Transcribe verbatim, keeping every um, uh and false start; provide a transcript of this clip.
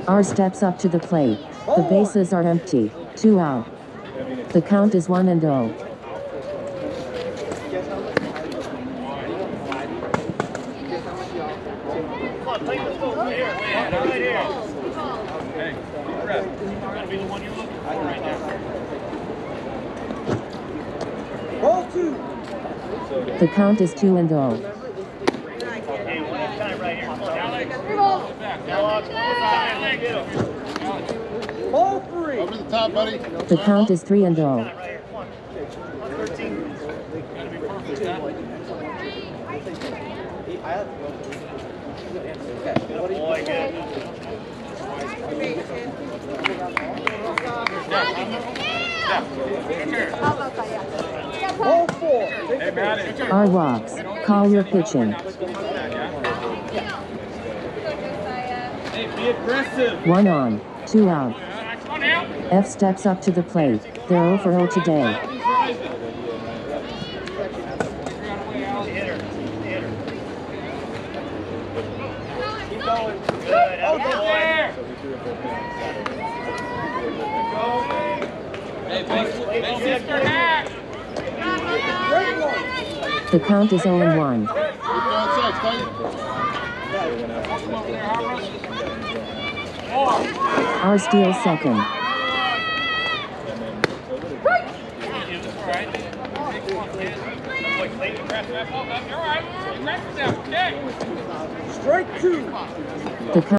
R steps up to the plate. The bases are empty. Two out. The count is one and oh. Ball two. The count is two and oh. Ball three. Over the top, buddy. The count is three and oh. Ball four. R walks. Call your pitching. Be aggressive. One on. Two out. F steps up to the plate. They're oh for oh today. Keep going. Good. Oh, go there. Hey, big, big sister hat. The count is oh and one. Keep going six, tight. R steals second. Strike two. The count